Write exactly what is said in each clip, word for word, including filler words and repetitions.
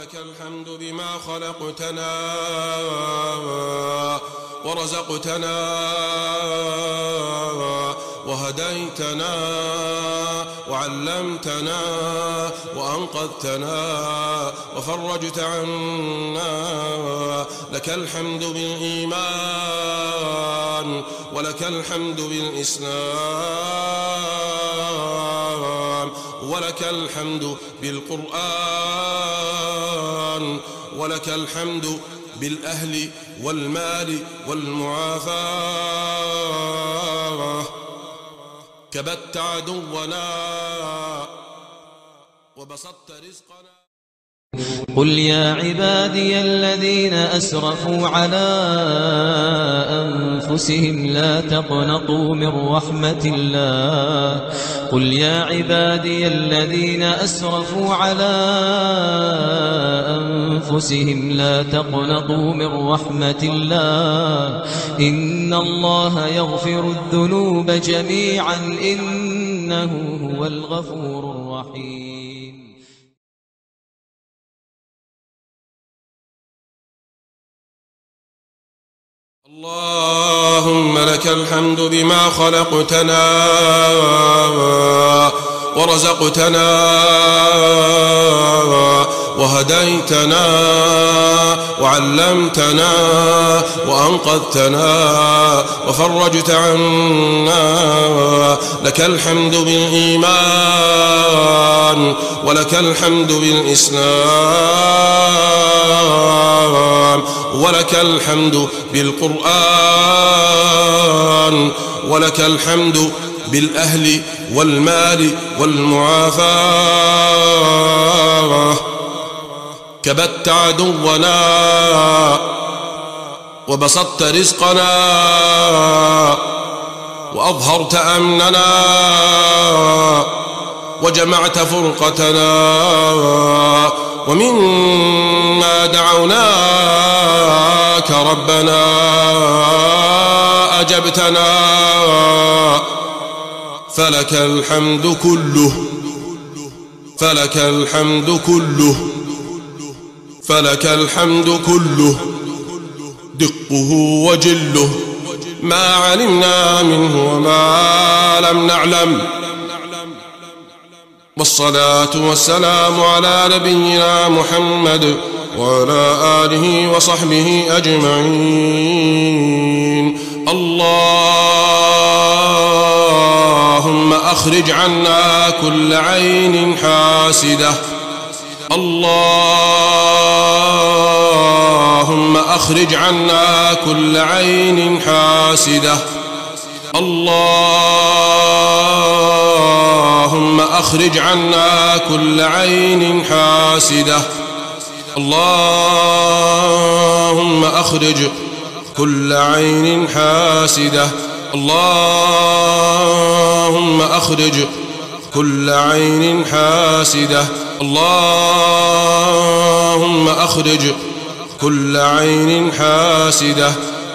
لك الحمد بما خلقتنا ورزقتنا وهديتنا وعلمتنا وأنقذتنا وفرجت عنا. لك الحمد بالإيمان ولك الحمد بالإسلام ولك الحمد بالقرآن ولك الحمد بالأهل والمال والمعافاة. كبت عدونا وبسطت رزقنا. قل يا عبادي الذين أسرفوا على أنفسهم لا تقنطوا من رحمة الله. قل يا عبادي الذين أسرفوا على أنفسهم لا تقنطوا من رحمة الله إن الله يغفر الذنوب جميعا إنه هو الغفور الرحيم. اللهم لك الحمد بما خلقتنا ورزقتنا وهديتنا وعلمتنا وأنقذتنا وفرجت عنا. لك الحمد بالإيمان ولك الحمد بالإسلام ولك الحمد بالقرآن ولك الحمد بالأهل والمال والمعافاة. كبت عدونا وبسطت رزقنا وأظهرت أمننا وجمعت فرقتنا ومما دعوناك ربنا أجبتنا. فلك الحمد كله فلك الحمد كله فلك الحمد كله دقه وجله ما علمنا منه وما لم نعلم. والصلاة والسلام على نبينا محمد وعلى آله وصحبه أجمعين. اللهم أخرج عنا كل عين حاسدة. اللهم أخرج عنا كل عين حاسدة. اللهم أخرج عنا كل عين حاسدة. اللهم أخرج كل عين حاسدة. اللهم أخرج كل عين حاسدة. اللهم أخرج كل عين حاسدة.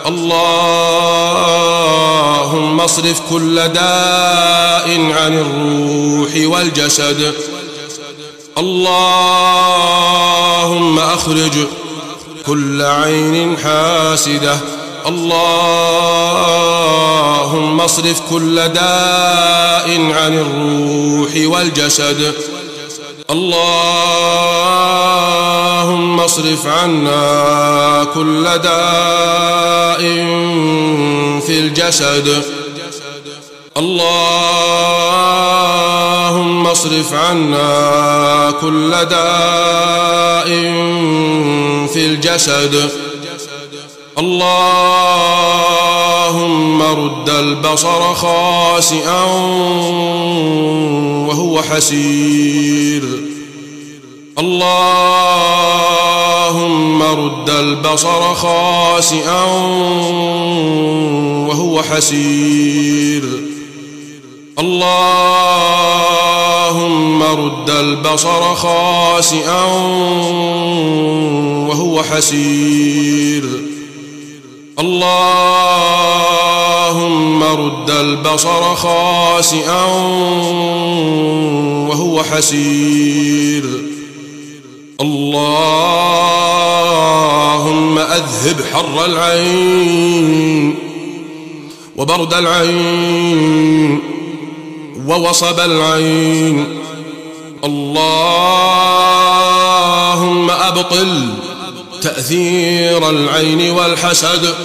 اللهم اصرف كل داء عن الروح والجسد. اللهم أخرج كل عين حاسدة. اللهم اصرف كل داء عن الروح والجسد. اللهم اصرف عنا كل داء في الجسد. اللهم اصرف عنا كل داء في الجسد. اللهم رد البصر خاسئا وهو حسير. اللهم رد البصر خاسئا وهو حسير. اللهم رد البصر خاسئا وهو حسير. اللهم رد البصر خاسئا وهو حسير. اللهم أذهب حر العين وبرد العين ووصب العين. اللهم أبطل تأثير العين والحسد.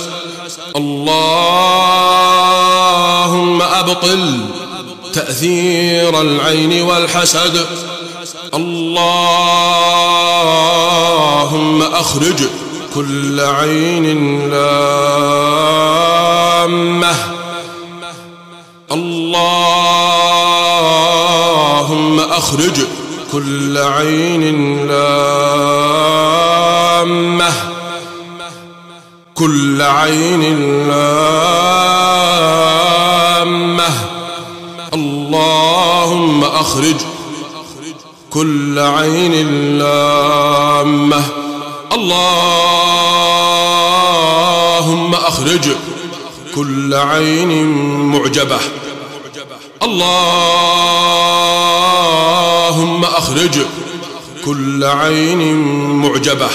اللهم أبطل تأثير العين والحسد. اللهم أخرج كل عين لامة. اللهم أخرج كل عين لامة. كل عين لامة. اللهم أخرج كل عين لامة. اللهم أخرج كل عين معجبة. اللهم أخرج كل عين معجبة.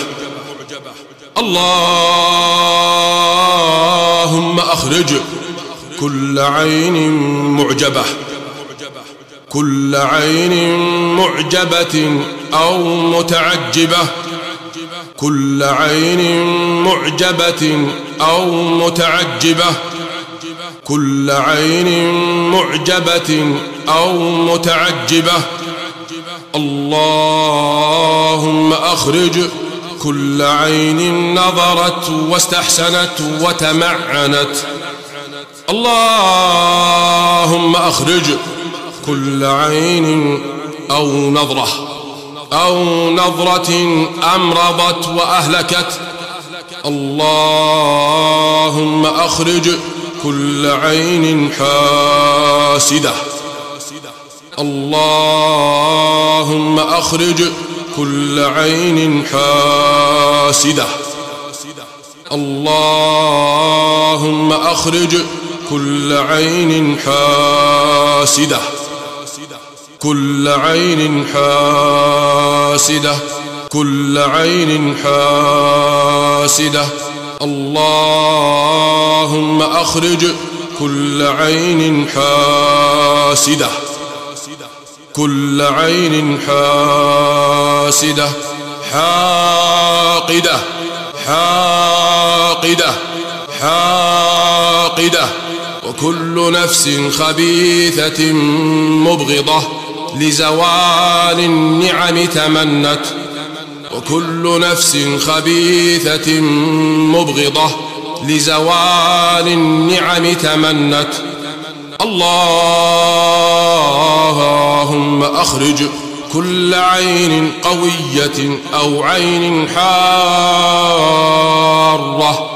اللهم أخرج كل عين معجبة. كل عين معجبة أو متعجبة. كل عين معجبة أو متعجبة. كل عين معجبة أو متعجبة. اللهم أخرج كل عين نظرت واستحسنت وتمعنت. اللهم أخرج كل عين أو نظرة أو نظرة أمرضت وأهلكت. اللهم أخرج كل عين حاسدة. اللهم أخرج كل عين حاسدة. اللهم أخرج كل عين حاسدة. كل عين حاسدة. كل عين حاسدة. اللهم أخرج كل عين حاسدة. كل عين حاسدة. حاقدة. حاقدة. حاقدة. وكل نفس خبيثة مبغضة لزوال النعم تمنت. وكل نفس خبيثة مبغضة لزوال النعم تمنت. اللهم أخرج كل عين قوية أو عين حارة.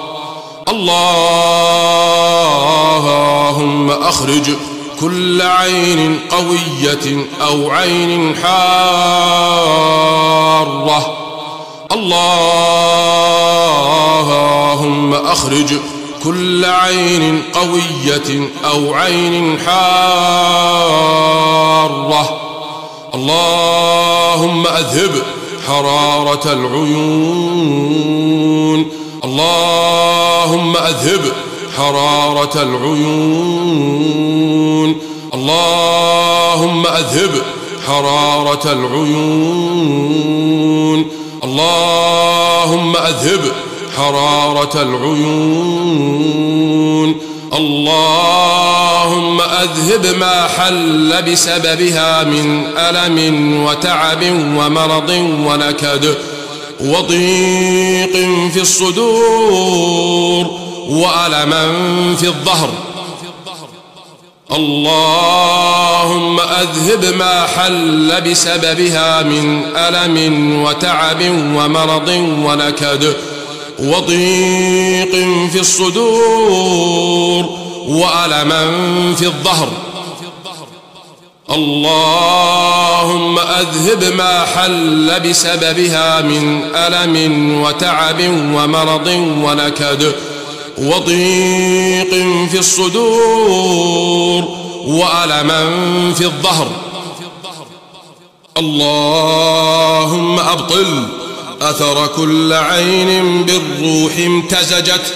اللهم أخرج كل عين قوية أو عين حارة. اللهم أخرج كل عين قوية أو عين حارة. اللهم أذهب حرارة العيون. اللهم أذهب حرارة العيون. اللهم أذهب حرارة العيون. اللهم أذهب حرارة العيون. اللهم أذهب ما حل بسببها من ألم وتعب ومرض ونكد وضيق في الصدور وألما في الظهر. اللهم أذهب ما حل بسببها من ألم وتعب ومرض ونكد وضيق في الصدور وألما في الظهر. اللهم أذهب ما حل بسببها من ألم وتعب ومرض ونكد وضيق في الصدور وألما في الظهر. اللهم أبطل أثر كل عين بالروح امتزجت.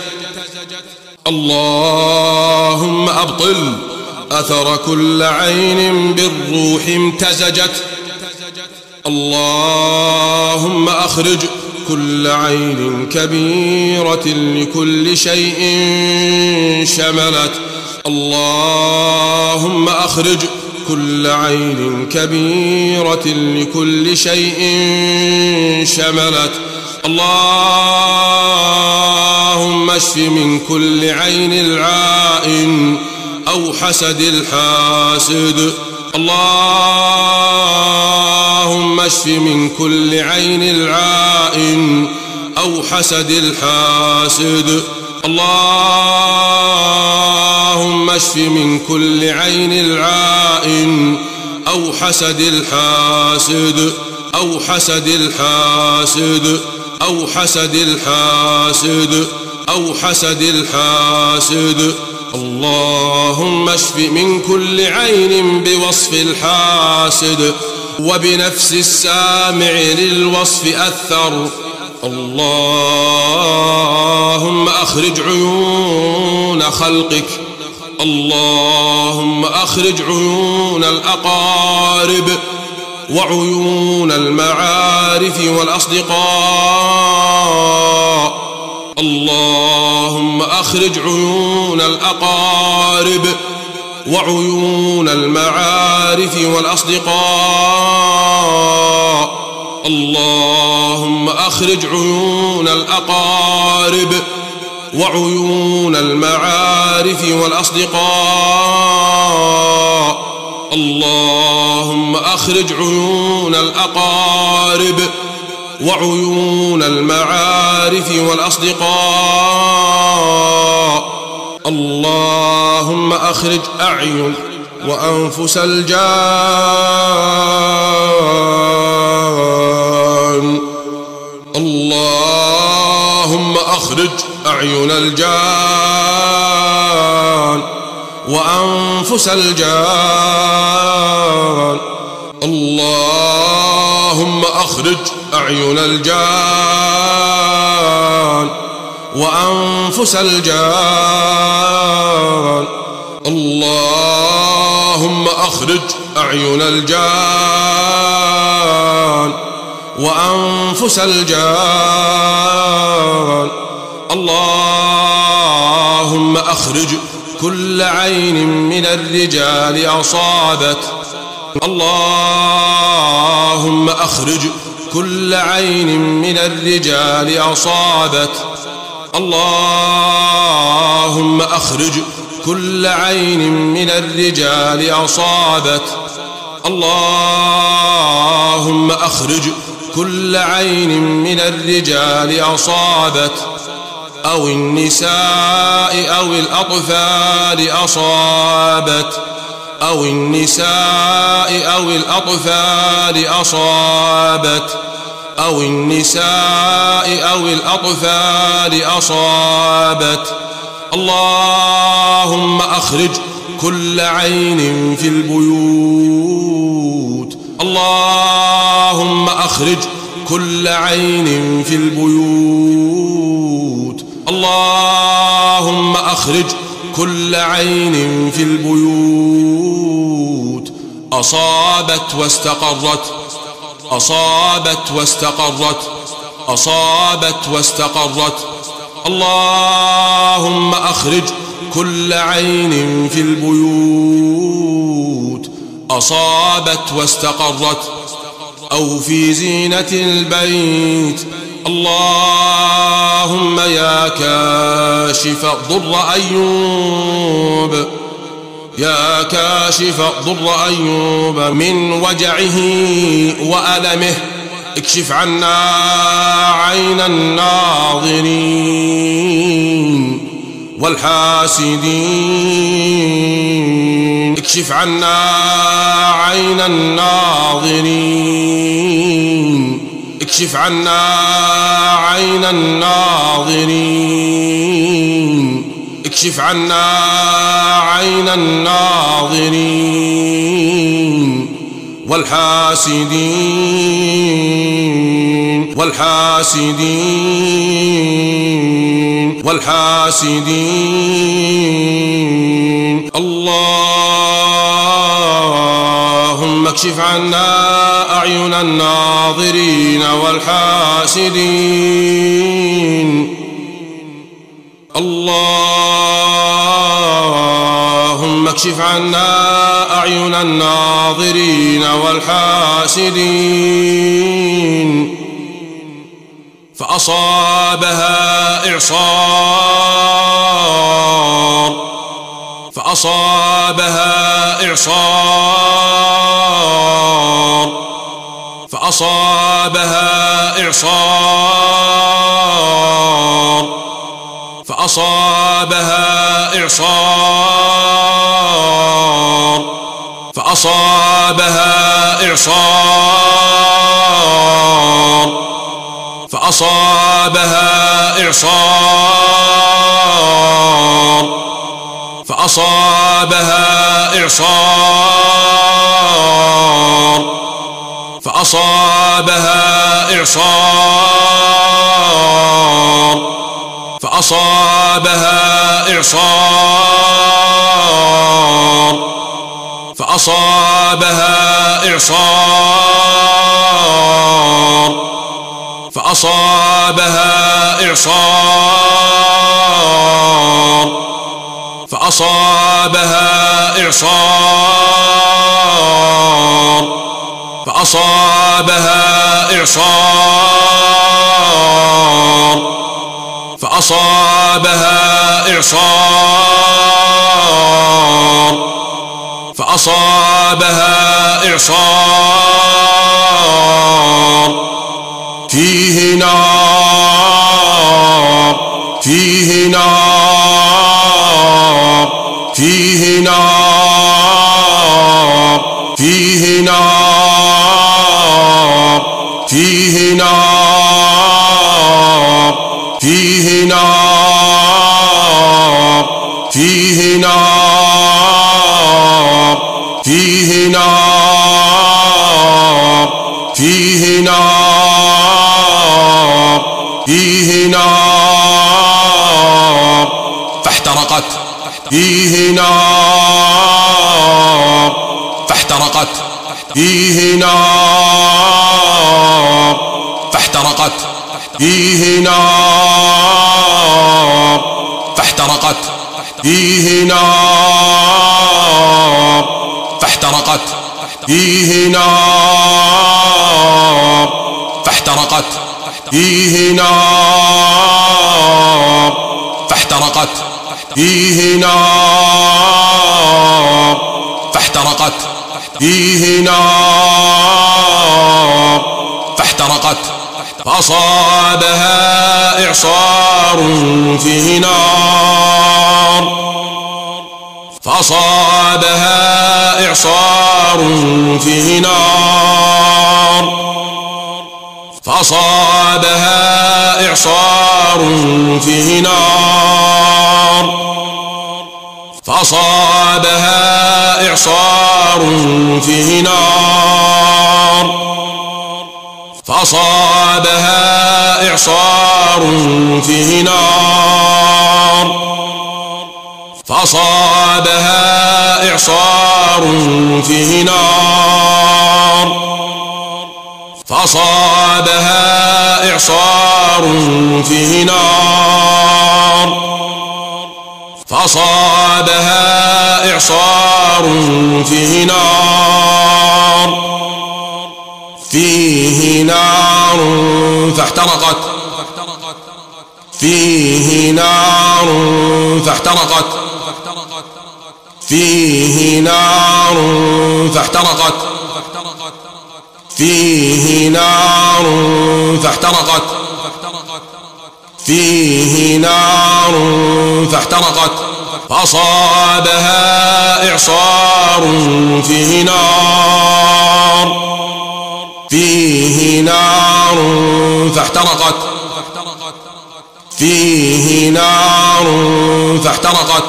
اللهم أبطل أثر كل عين بالروح امتزجت. اللهم أخرج كل عين كبيرة لكل شيء شملت. اللهم أخرج كل عين كبيرة لكل شيء شملت. اللهم اشف من كل عين العائن أو حسد الحاسد. اللهم اشف من كل عين العائن أو حسد الحاسد. اللهم اشف من كل عين العائن أو حسد الحاسد أو حسد الحاسد أو حسد الحاسد أو حسد الحاسد. اللهم اشف من كل عين بوصف الحاسد وبنفس السامع للوصف أثر. اللهم أخرج عيون خلقك. اللهم أخرج عيون الأقارب وعيون المعارف والأصدقاء. اللهم أخرج عيون الأقارب وعيون المعارف والأصدقاء. اللهم أخرج عيون الأقارب وعيون المعارف والأصدقاء. اللهم أخرج عيون الأقارب وعيون المعارف والأصدقاء. اللهم أخرج أعين وأنفس الجان. اللهم أخرج أعين الجان وأنفس الجان. اللهم أخرج أعين الجان وأنفس الجان. اللهم أخرج أعين الجان وأنفس الجان. اللهم أخرج كل عين من الرجال أصابت. اللهم أخرج كل عين من الرجال أصابت. اللهم أخرج كل عين من الرجال أصابت. اللهم أخرج كل عين من الرجال أصابت أو النساء أو الأطفال أصابت أو النساء أو الأطفال أصابت أو النساء أو الأطفال أصابت. اللهم أخرج كل عين في البيوت. اللهم أخرج كل عين في البيوت. اللهم أخرج كل عين في البيوت أصابت واستقرت أصابت واستقرت أصابت واستقرت. اللهم أخرج كل عين في البيوت أصابت واستقرت أو في زينة البيت. اللهم يا كاشف ضر أيوب يا كاشف ضر أيوب من وجعه وألمه اكشف عنا عين الناظرين والحاسدين. اكشف عنا عين الناظرين اكشف عنا عين الناظرين اكشف عنا عين الناظرين والحاسدين. والحاسدين والحاسدين اللهم اكشف عنا أعين الناظرين والحاسدين اللهم اكشف عنا أعين الناظرين والحاسدين فأصابها إعصار فأصابها إعصار فأصابها إعصار فأصابها إعصار فأصابها إعصار فأصابها إعصار فأصابها إعصار فأصابها إعصار فأصابها إعصار فأصابها إعصار فأصابها إعصار فأصابها إعصار فأصابها إعصار فأصابها إعصار فأصابها إعصار فيه نار فيه نار فيه نار فيه نار فيه نار فيه نار فيه نار فيه نار فيه نار فيه نار فاحترقت فيه نار فاحترقت فيه نار فاحترقت فيه نار فاحترقت فيه نار فاحترقت فيه نار فاحترقت فيه نار فاحترقت فيه نار فاحترقت فيه نار فاحترقت فأصابها إعصار فيه نار فأصابها إعصار فيه نار فأصابها إعصار فيه نار فأصابها إعصار فيه نار فأصابها إعصار فيه نار فأصابها إعصار فيه نار فأصابها إعصار فيه نار فأصابها إعصار فيه نار فيه نار فاحترقت فيه نار فاحترقت فيه نار فاحترقت فيه نار فاحترقت فيه نار فاحترقت فأصابها إعصار فيه نار فيه نار فاحترقت فيه نار فاحترقت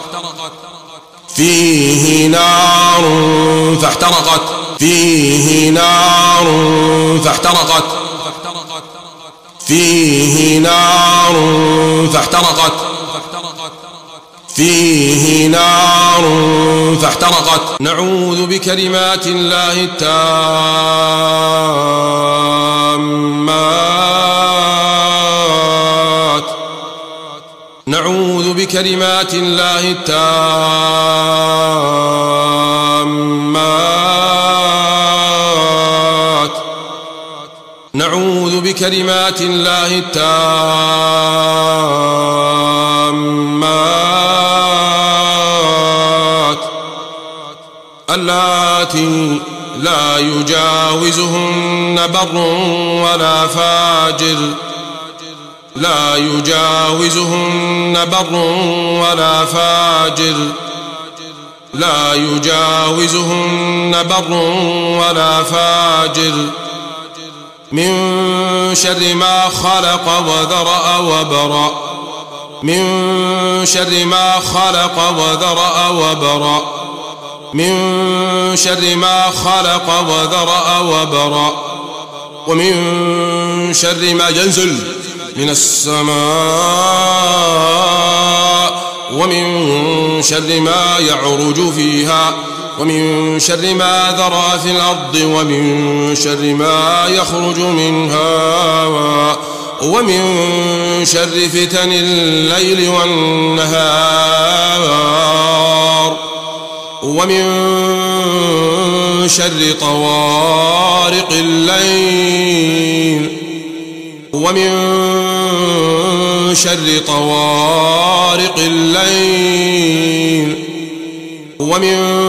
فيه نار فاحترقت فيه نار فاحترقت فيه نار فاحترقت فيه نار فاحترقت نعوذ بكلمات الله التامات نعوذ بكلمات الله التامات نعوذ بكلمات الله التامات اللاتي لا يجاوزهن بر ولا فاجر لا يجاوزهن بر ولا فاجر لا يجاوزهن بر ولا فاجر من شر ما خلق وذرأ وبرأ من شر ما خلق وذرأ وبرأ من شر ما خلق وذرأ وبرأ ومن شر ما ينزل من السماء ومن شر ما يعرج فيها ومن شر ما ذرى في الأرض ومن شر ما يخرج منها ومن شر فتن الليل والنهار ومن شر طوارق الليل ومن شر طوارق الليل ومن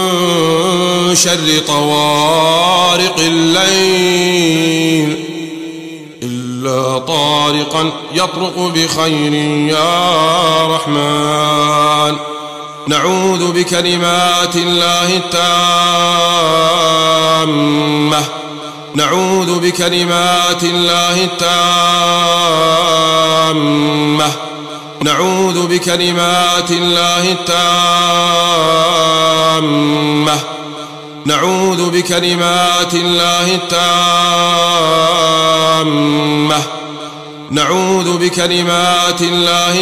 شر طوارق الليل إلا طارقا يطرق بخير يا رحمن نعوذ بكلمات الله التامة نعوذ بكلمات الله التامة نعوذ بكلمات الله التامة نعوذ بكلمات الله التامة نعوذ بكلمات الله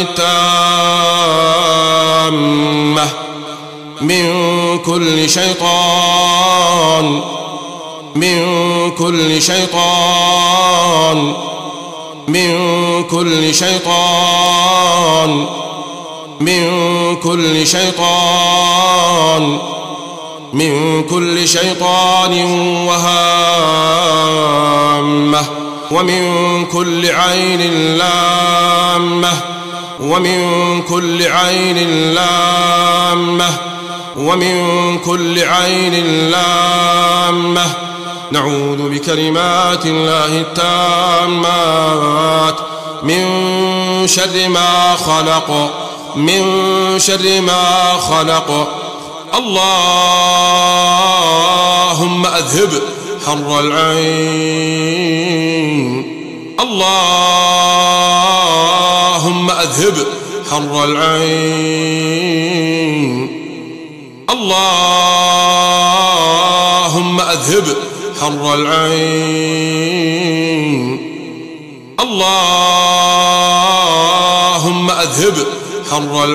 التامة من كل شيطان من كل شيطان من كل شيطان من كل شيطان من كل شيطان وهامة ومن كل عين لامة ومن كل عين لامة ومن كل عين لامة نعوذ بكلمات الله التامات من شر ما خلق من شر ما خلق اللهم أذهب حر العين اللهم أذهب حر العين اللهم أذهب حر العين اللهم أذهب حر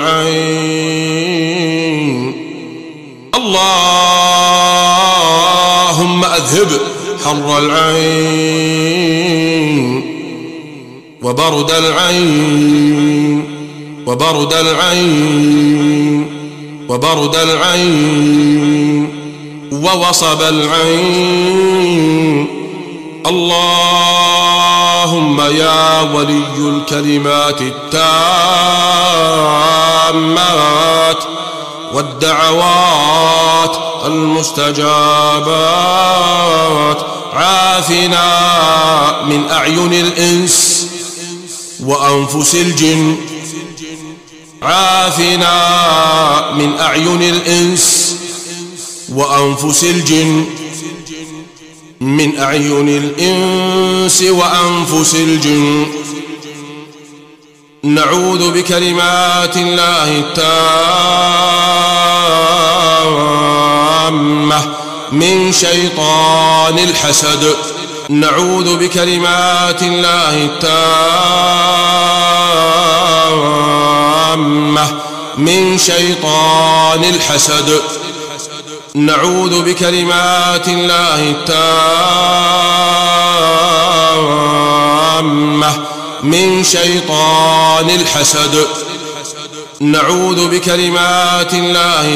العين اللهم أذهب حر العين وبرد العين وبرد العين وبرد العين ووصب العين اللهم يا ولي الكلمات التامات والدعوات المستجابات عافنا من أعين الإنس وأنفس الجن عافنا من أعين الإنس وأنفس الجن من أعين الإنس وأنفس الجن نعوذ بكلمات الله التامة من شيطان الحسد نعوذ بكلمات الله التامة من شيطان الحسد. نعوذ بكلمات الله التامة من شيطان الحسد. نعوذ بكلمات الله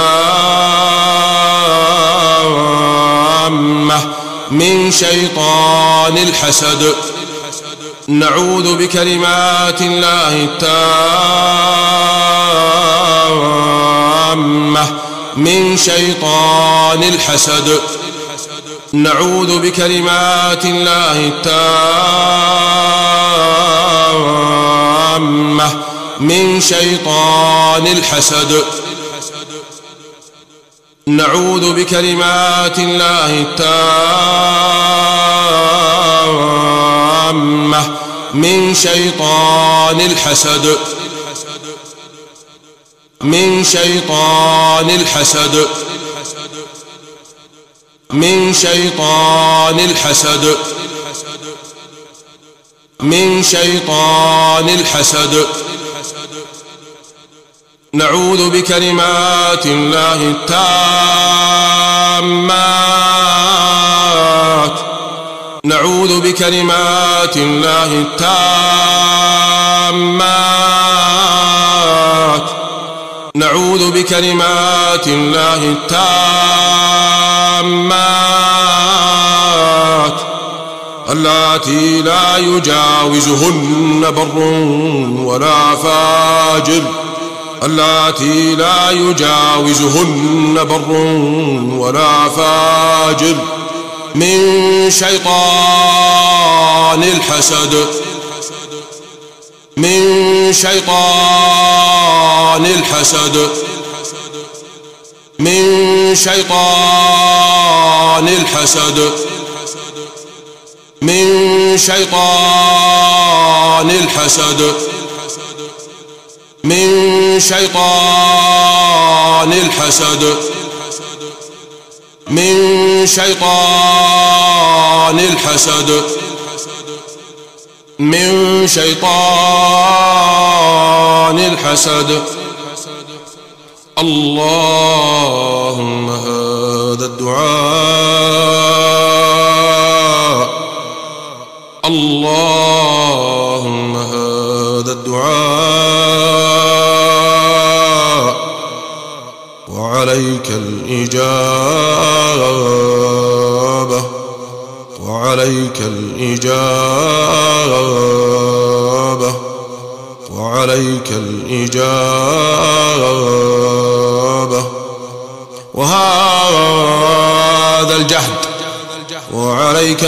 التامة من شيطان الحسد. نعوذ بكلمات الله التامة من شيطان الحسد. نعوذ بكلمات الله التامة من شيطان الحسد. نعوذ بكلمات الله التامة من شيطان الحسد. من شيطان الحسد. من شيطان الحسد. من شيطان الحسد. نعوذ بكلمات الله التامات. نعوذ بكلمات الله التامات. نعوذ بكلمات الله التامات اللاتي لا يجاوزهن بر ولا فاجر. اللاتي لا يجاوزهن بر ولا فاجر من شيطان الحسد. من شيطان الحسد. من شيطان الحسد. من شيطان الحسد. من شيطان الحسد. من شيطان الحسد. من شيطان الحسد. اللهم هذا الدعاء. اللهم هذا الدعاء وعليك الإجابة. وعليك الإجابة. وعليك الإجابة. وهذا الجهد وعليك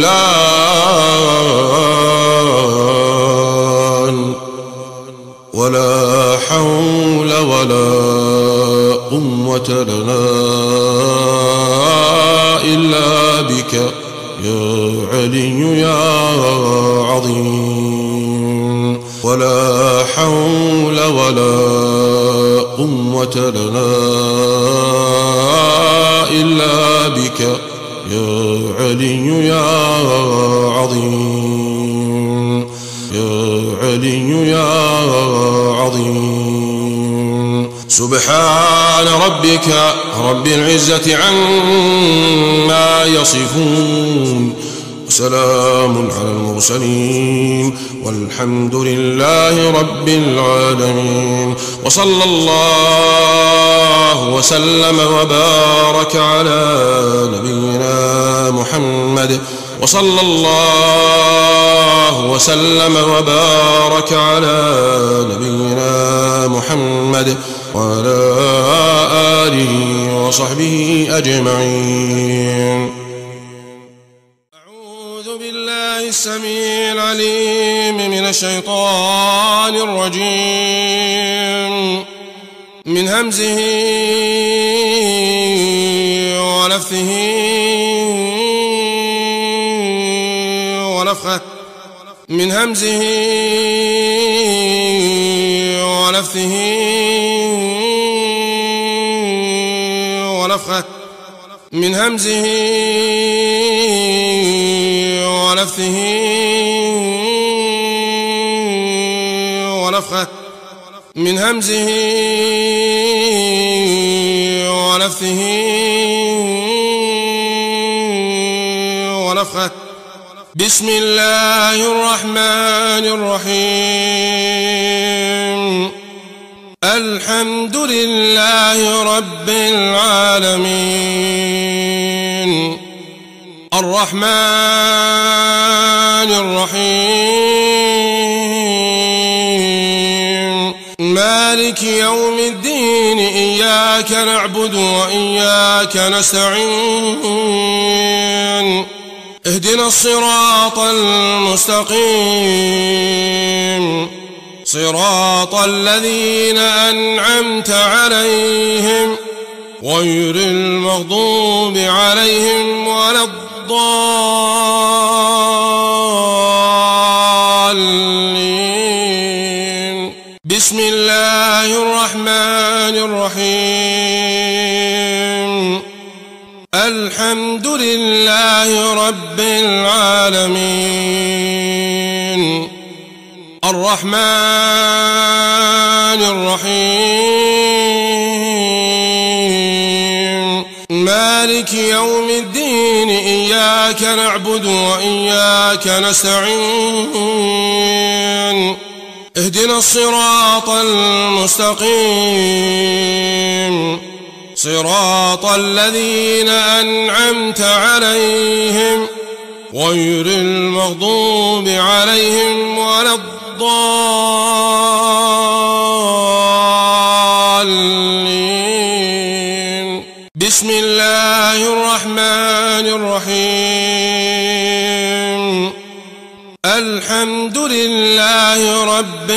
التكلان. ولا حول ولا قوة لنا إلا بك يا علي يا عظيم. ولا حول ولا قوة لنا إلا بك يا علي يا عظيم. يا علي يا عظيم. سبحان ربك رب العزة عما يصفون وسلام على المرسلين والحمد لله رب العالمين. وصلى الله وسلم وبارك على نبينا محمد. وصلى الله وسلم وبارك على نبينا محمد وعلى آله وصحبه أجمعين. أعوذ بالله السميع العليم من الشيطان الرجيم من همزه ونفثه ونفخه. من همزه ونفثه ونفخه. من همزه ونفثه ونفخه من همزه ونفثه ونفخه بسم الله الرحمن الرحيم الحمد لله رب العالمين الرحمن الرحيم مالك يوم الدين إياك نعبد وإياك نستعين اهدنا الصراط المستقيم صراط الذين أنعمت عليهم غير المغضوب عليهم ولا الضالين بسم الله الرحمن الرحيم الحمد لله رب العالمين الرحمن الرحيم مالك يوم الدين إياك نعبد وإياك نستعين اهدنا الصراط المستقيم صراط الذين أنعمت عليهم غير المغضوب عليهم ولا الضالين بسم الله الرحمن الرحيم الحمد لله رب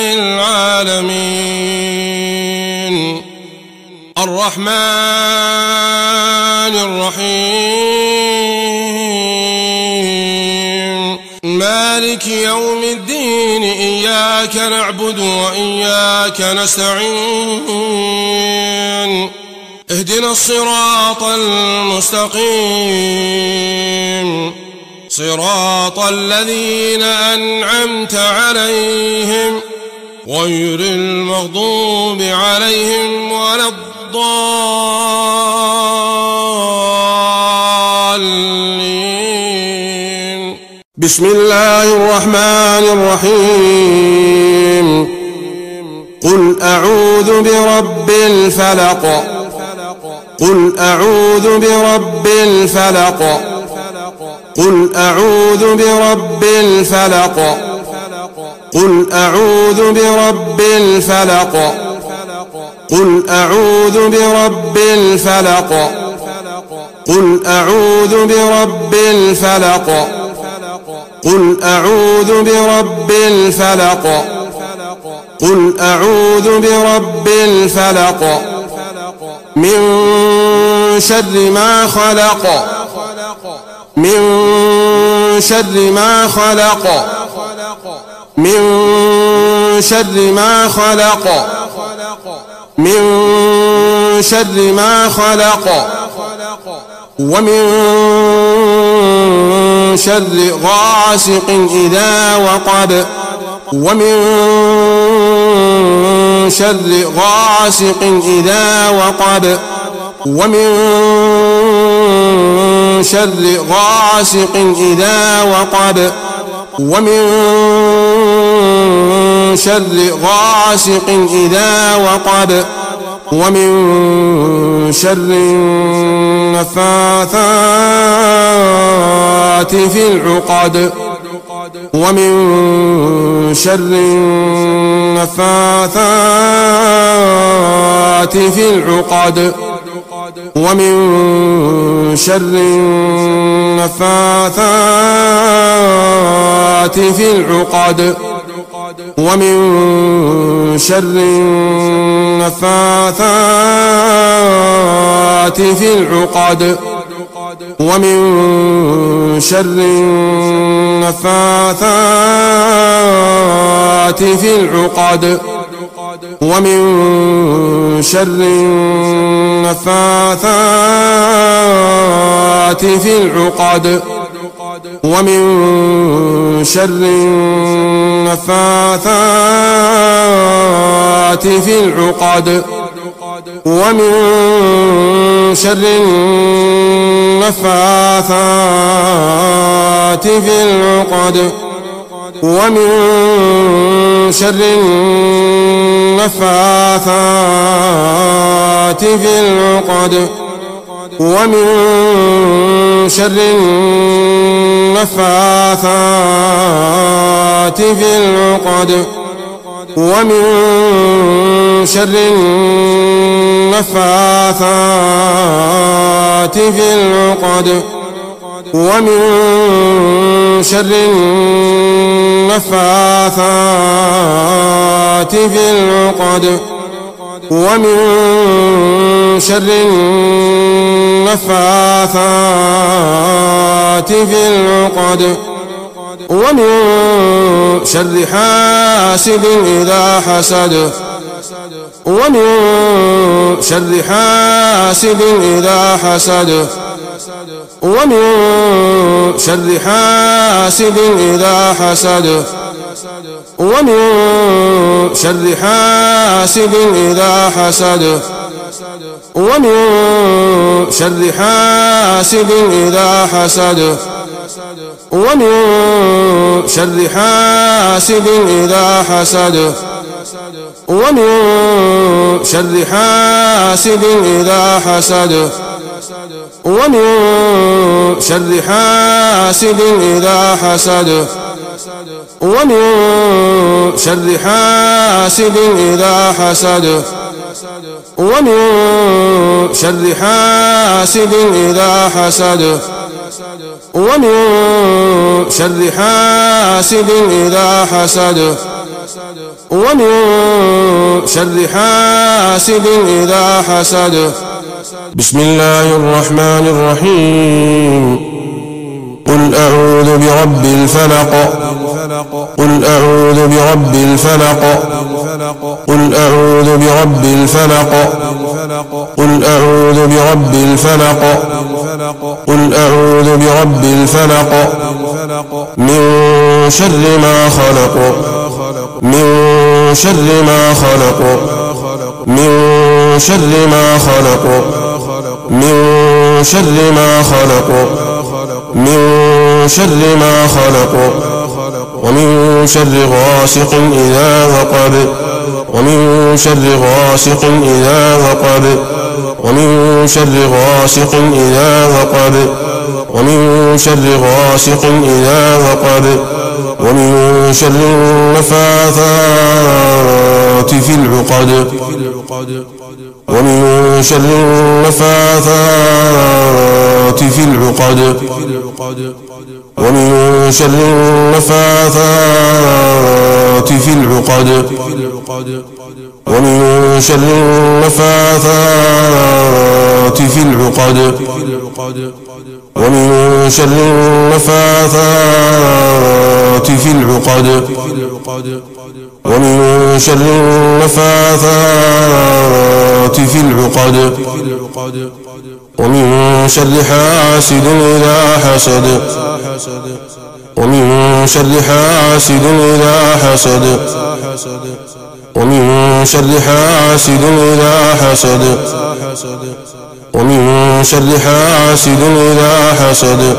العالمين الرحمن الرحيم مالك يوم الدين إياك نعبد وإياك نستعين اهدنا الصراط المستقيم صراط الذين أنعمت عليهم غير المغضوب عليهم ولا الضالين بسم الله الرحمن الرحيم قل أعوذ برب الفلق قل أعوذ برب الفلق قل أعوذ برب الفلق قل أعوذ برب الفلق قل أعوذ برب الفلق قل أعوذ برب الفلق قل أعوذ برب الفلق قل أعوذ برب الفلق من شر ما خلق من شر ما خلق من شر ما خلق من شر ما خلق ومن شر غاسق إذا وقب ومن شر غاسق إذا وقب ومن شر غاسق إذا وقب ومن شر غاسق إذا وقب ومن شر النفاثات في العقد ومن شر النفاثات في العقد ومن شر النفاثات في العقد ومن شر النفاثات في العقد ومن شر النفاثات في العقد ومن شر النفاثات في العقد ومن شر النفاثات في العقد ومن شر النفاثات في العقد ومن شر النفاثات في العقد ومن شر النفاثات في العقد ومن شر النفاثات في العقد ومن شر النفاثات في العقد ومن شر النفاثات في العقد ومن شر حاسد إذا حسد ومن شر حاسد إذا حسد ومن شر حاسد إذا حسد ومن شر حاسد إذا حسد ومن شر حاسد إذا حسد ومن شر حاسد إذا حسد ومن شر حاسد إذا حسد ومن شر حاسد إذا حسد ومن شر حاسد إذا حسد ومن شر حاسد إذا حسد ومن شر حاسد إذا حسد ومن شر حاسد إذا حسد. بسم الله الرحمن الرحيم. قل أعوذ برب الفلق قل أعوذ برب الفلق قل أعوذ برب الفلق قل أعوذ برب الفلق قل أعوذ برب الفلق من شر ما خلق من شر ما خلق من شر ما خلق من شر ما خلق من شر ما خلق ومن شر غاسق إذا وقب ومن شر غاسق إذا وقب ومن شر غاسق إذا وقب ومن شر غاسق إذا وقب ومن شر النفاثات في العقد ومن شر النفاثات في العقد ومن شر النفاثات في العقد ومن شر النفاثات في العقد ومن شر النفاثات في العقد ومن شر النفاثات في العقد ومن شر حاسد إذا حسد ومن شر حاسد إذا حسد ومن شر حاسد إذا حسد ومن شر حاسد إذا حسد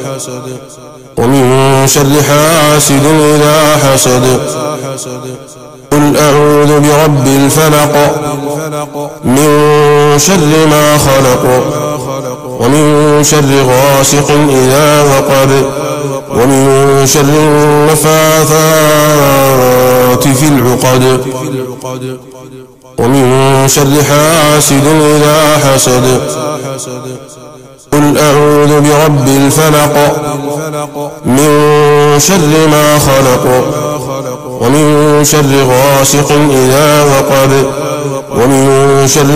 ومن شر حاسد إذا حسد قل أعوذ برب الفلق من شر ما خلق ومن شر غاسق إذا وقب ومن شر النفاثات في العقد ومن شر حاسد إذا حسد قل أعوذ برب الفلق من شر ما خلق ومن شر غاسق إذا وقب ومن شر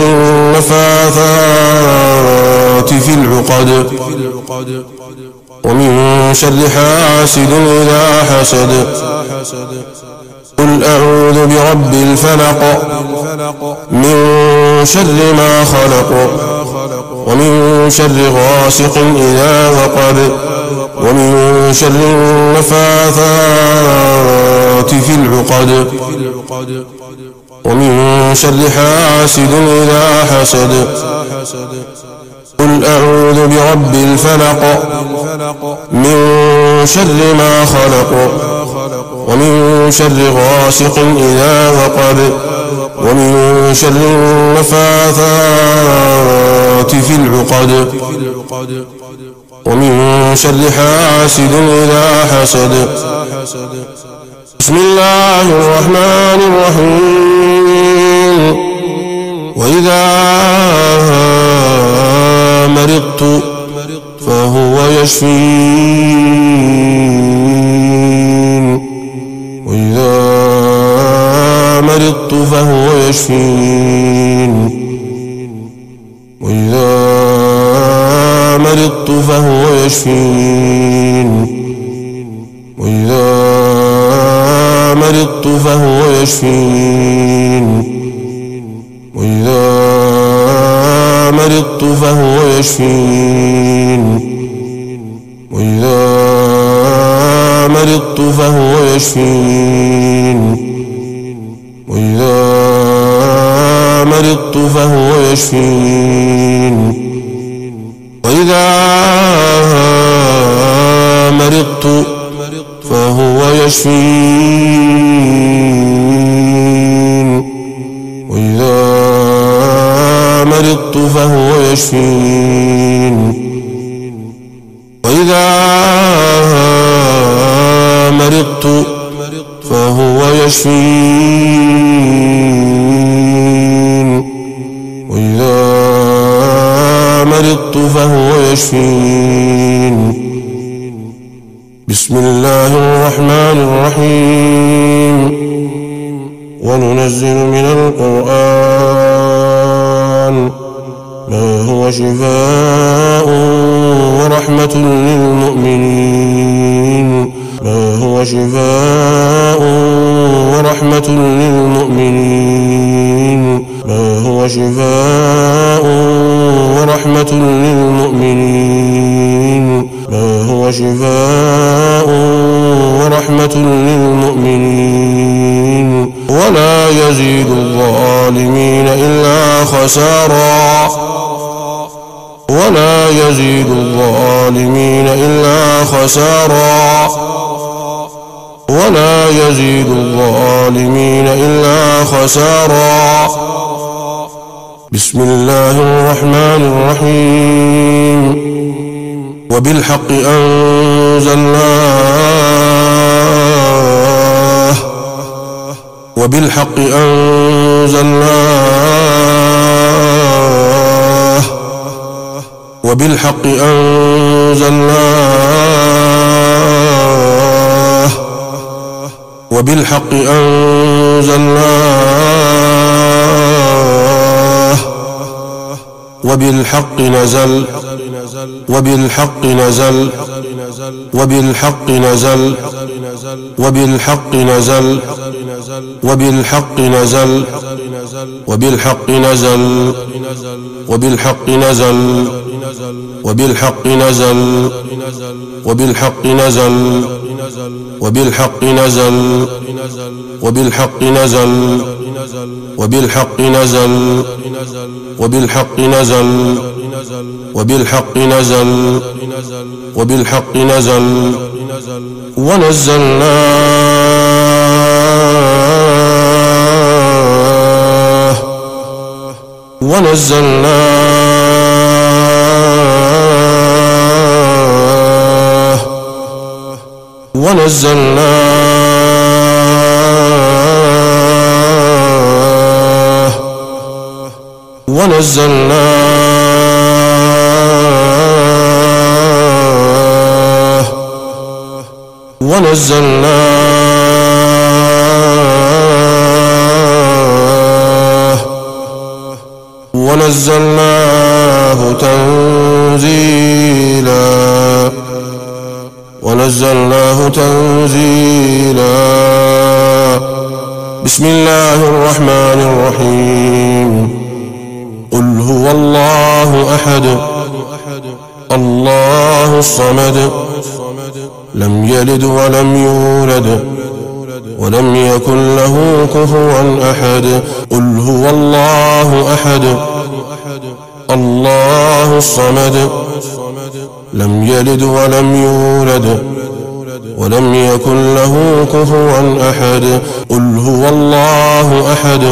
النفاثات في العقد ومن شر حاسد إذا حسد قل أعوذ برب الفلق من شر ما خلق ومن شر غاسق إذا وقب ومن شر النفاثات في العقد ومن شر حاسد إذا حسد قل أعوذ برب الفلق من شر ما خلق ومن شر غاسق إذا وقب ومن شر النفاثات في العقد ومن شر حاسد إذا حسد بسم الله الرحمن الرحيم وإذا مرضت فهو يشفين وإذا مرضت فهو يشفين وإذا مرضت فهو يشفين وإذا مرضت فهو يشفين وإذا مرضت فهو يشفين وإذا مرضت فهو يشفين وإذا مرضت فهو يشفين وإذا مرضت فهو يشفين وإذا مرضت فهو يشفين وإذا مرضت فهو يشفين وإذا مرضت فهو يشفين بسم الله الرحمن الرحيم وننزل من القرآن ما هو شفاء ورحمة للمؤمنين ما هو شفاء ورحمة للمؤمنين ما هو شفاء ورحمة للمؤمنين ما هو شفاء ورحمة للمؤمنين ولا يزيد الظالمين إلا خسارا ولا يزيد الظالمين إلا خسارا ولا يزيد الظالمين إلا خسارا بسم الله الرحمن الرحيم وبالحق أنزلناه وبالحق أنزلناه وبالحق أنزلناه وبالحق أنزلناه وبالحق نزل وبالحق نزل وبالحق نزل وبالحق نزل وبالحق نزل وبالحق نزل وبالحق نزل وبالحق نزل وبالحق نزل وبالحق نزل وبالحق نزل وبالحق نزل وبالحق نزل وبالحق نزل وبالحق نزل ونزلناه ونزلناه ونزلناه ونزلناه ونزلناه ونزلناه تنزيلا ونزلناه تنزيلا بسم الله الرحمن الرحيم قل هو الله أحد الله الصمد لم يلد ولم يولد ولم يكن له كفوا أحد قل هو الله أحد الله الصمد لم يلد ولم يولد ولم يكن له كفوا أحد قل هو الله أحد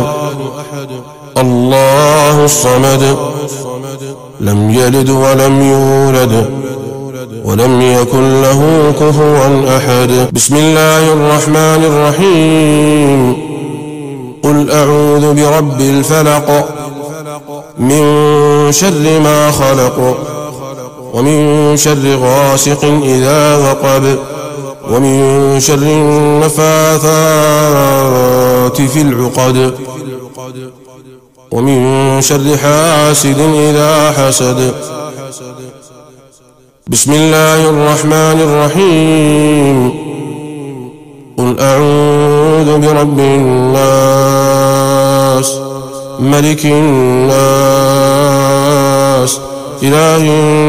الله الصمد لم يلد ولم يولد ولم يكن له كفوا أحد بسم الله الرحمن الرحيم قل أعوذ برب الفلق من شر ما خلق ومن شر غاسق إذا وقب ومن شر النفاثات في العقد ومن شر حاسد إذا حسد بسم الله الرحمن الرحيم قل أعوذ برب الناس ملك الناس إله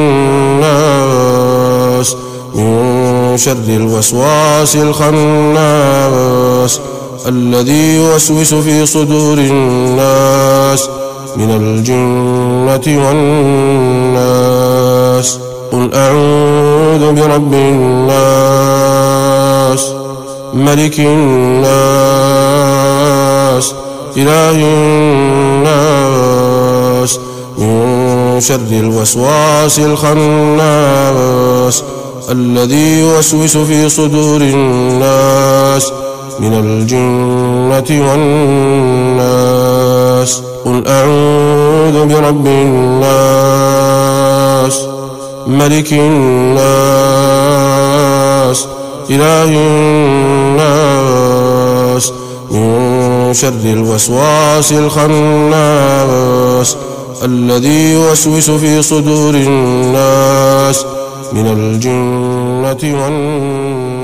الناس من شر الوسواس الخناس الذي يوسوس في صدور الناس من الجنة والناس قل أعوذ برب الناس ملك الناس إله الناس من شر الوسواس الخناس الذي يوسوس في صدور الناس من الجنة والناس قل أعوذ برب الناس ملك الناس إله الناس من شر الوسواس الخناس الذي يوسوس في صدور الناس من الجنة والناس